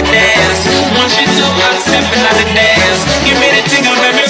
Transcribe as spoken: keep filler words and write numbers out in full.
dance. Once you do, I'm stepping out the dance. Give me the tingle, baby.